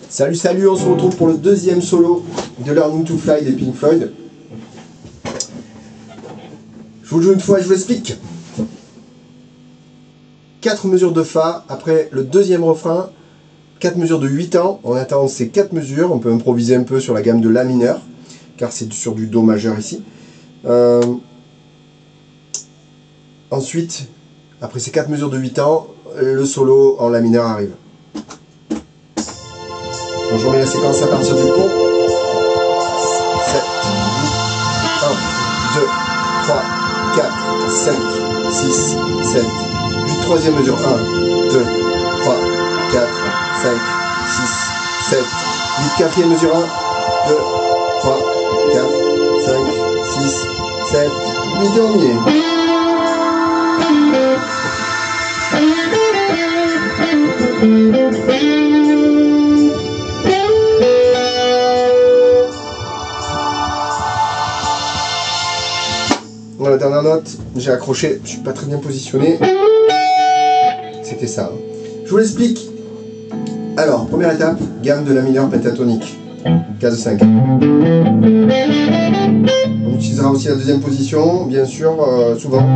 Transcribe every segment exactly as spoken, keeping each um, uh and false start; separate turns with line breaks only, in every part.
Salut, salut, on se retrouve pour le deuxième solo de Learning to Fly des Pink Floyd. Je vous le joue une fois et je vous l'explique. quatre mesures de Fa, après le deuxième refrain, quatre mesures de huit temps. On attend ces quatre mesures, on peut improviser un peu sur la gamme de La mineur, car c'est sur du Do majeur ici. Euh... Ensuite, après ces quatre mesures de huit temps, le solo en La mineur arrive. Donc je remets la séquence à partir du pont. sept, un, deux, trois, quatre, cinq, six, sept, huit, troisième mesure, un, deux, trois, quatre, cinq, six, sept, huit, quatrième mesure, un, deux, trois, quatre, cinq, six, sept, huit, dernier. Dans la dernière note, j'ai accroché, je suis pas très bien positionné. C'était ça. Hein. Je vous l'explique. Alors, première étape, gamme de La mineur pentatonique. Case cinq. On utilisera aussi la deuxième position, bien sûr, euh, souvent.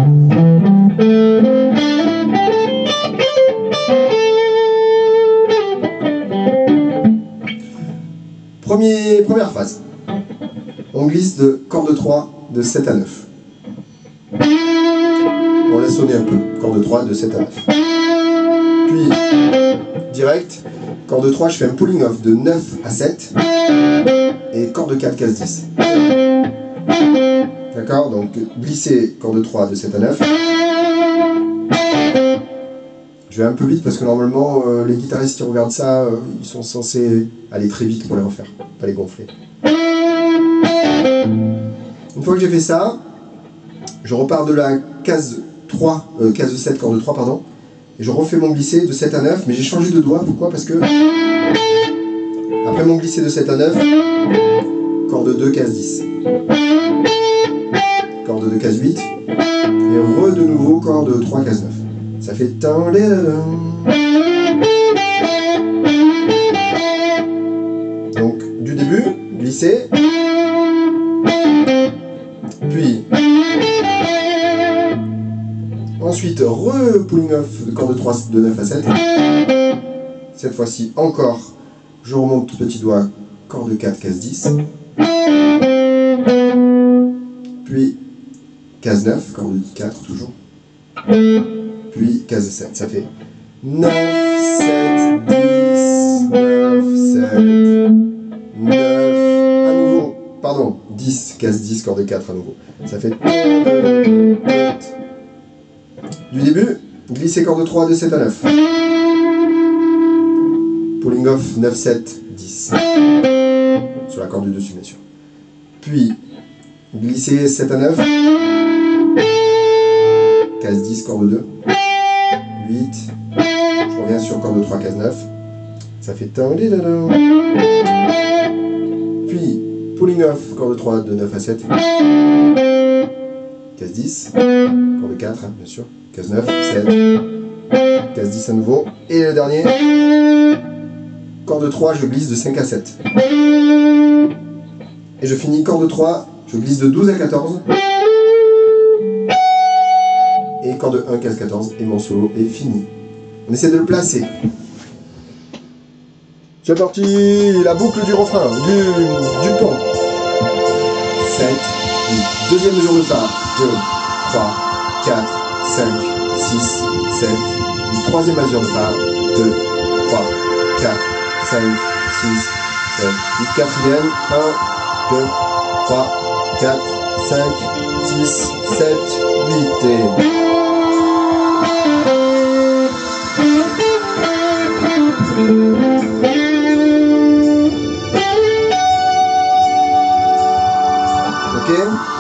Premier, première phase. On glisse de corde trois de sept à neuf. On laisse sonner un peu, corde trois de sept à neuf. Puis, direct, corde trois, je fais un pulling off de neuf à sept. Et corde quatre, case dix. D'accord? Donc, glisser corde trois de sept à neuf. Je vais un peu vite parce que normalement, euh, les guitaristes qui regardent ça, euh, ils sont censés aller très vite pour les refaire, pas les gonfler. Une fois que j'ai fait ça, je repars de la case trois, euh, case sept, corde trois, pardon, et je refais mon glissé de sept à neuf, mais j'ai changé de doigt, pourquoi? Parce que après mon glissé de sept à neuf, corde deux, case dix, corde deux, case huit, et re de nouveau corde trois, case neuf. Ça fait tant les donc du début, glisser, puis ensuite re-pulling off de corde trois de neuf à sept. Cette fois-ci encore, je remonte tout petit doigt, corde quatre, case dix. Puis case neuf, corde quatre toujours. Puis case sept, ça fait neuf, sept, dix, neuf, sept, neuf, à nouveau, pardon, dix, case dix, corde quatre à nouveau. Ça fait du début, glisser corde trois de sept à neuf. Pulling off neuf, sept, dix. Sur la corde du dessus, bien sûr. Puis, glisser sept à neuf. Case dix, corde deux. huit. Je reviens sur corde trois, case neuf. Ça fait tant. Puis, pulling off, corde trois de neuf à sept. Case dix. Corde quatre, hein, bien sûr. Case neuf, sept. Case dix à nouveau. Et le dernier. Corde trois, je glisse de cinq à sept. Et je finis corde trois, je glisse de douze à quatorze. Et corde un, case quatorze, et mon solo est fini. On essaie de le placer. C'est parti, la boucle du refrain, du, du pont. sept, huit, deuxième mesure de Fa, deux, trois, quatre, cinq, six, sept, huit, troisième mesure de Fa, deux, trois, quatre, cinq, six, sept, huit, quatrième, un, deux, trois, quatre, cinq, six, sept, huit et... Ok.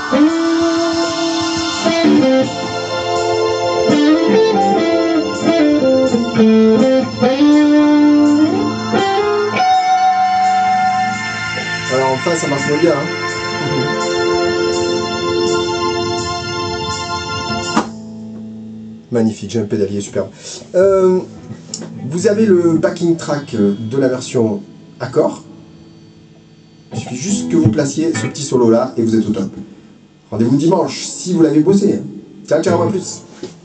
Alors en face ça marche moins bien. Hein. Magnifique, j'ai un pédalier superbe. Euh, vous avez le backing track de la version accord. Il suffit juste que vous placiez ce petit solo là et vous êtes au top. Rendez-vous dimanche si vous l'avez bossé. Ciao, ciao, à plus.